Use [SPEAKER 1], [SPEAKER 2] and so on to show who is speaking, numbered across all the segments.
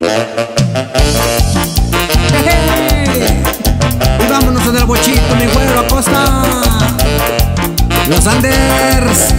[SPEAKER 1] Y vámonos en el bochito, mi güero Acosta, los Anders.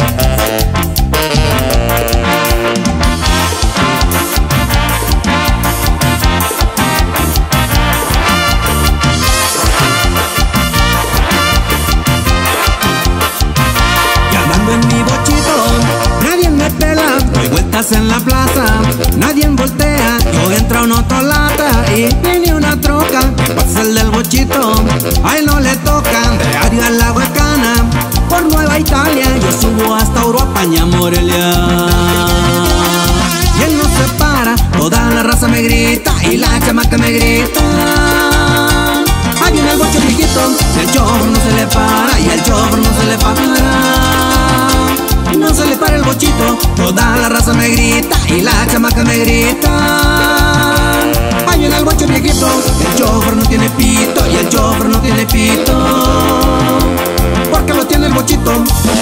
[SPEAKER 1] En mi bochito, nadie me pela. Doy vueltas en la plaza, nadie voltea. Yo entro en otra lata y viene una troca. ¿Qué pasa el del bochito? A él no le tocan. De área a la Huacana, por Nueva Italia, yo subo hasta Europa, ña Morelia. Y él no se para, toda la raza me grita y la chamaca me grita. Ahí viene el bocho viejito, el chofer no se le para y el chofer no se le para. No se le para el bochito, toda la raza me grita y la chamaca me grita. Ahí viene el bocho viejito, el chofer no tiene pito y el chofer no tiene pito, porque lo tiene el bochito.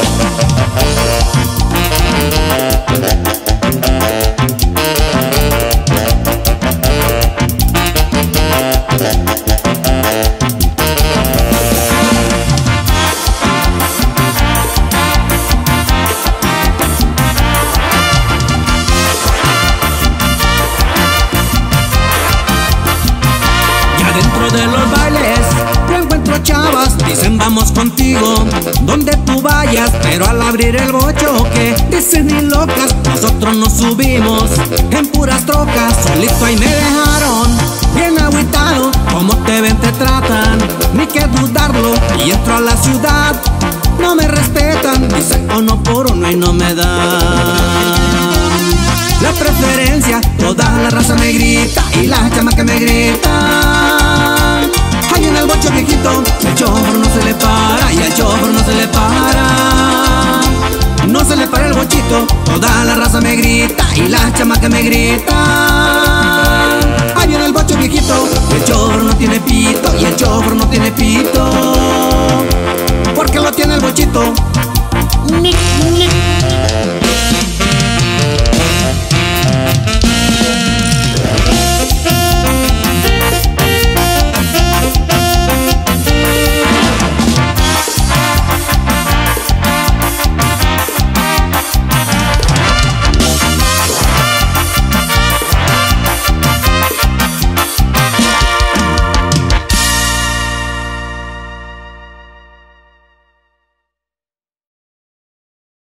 [SPEAKER 1] Dentro de los bailes yo encuentro chavas, dicen vamos contigo donde tú vayas, pero al abrir el bocho que dicen ni locas, nosotros nos subimos en puras trocas. Solito ahí me dejaron bien agüitado, como te ven te tratan, ni que dudarlo. Y entro a la ciudad, no me respetan, dicen uno por uno y no me dan la preferencia. Toda la raza me grita y la chamaca me grita. Ahí en el bocho viejito, el chofer no se le para y el chofer no se le para. No se le para el bochito, toda la raza me grita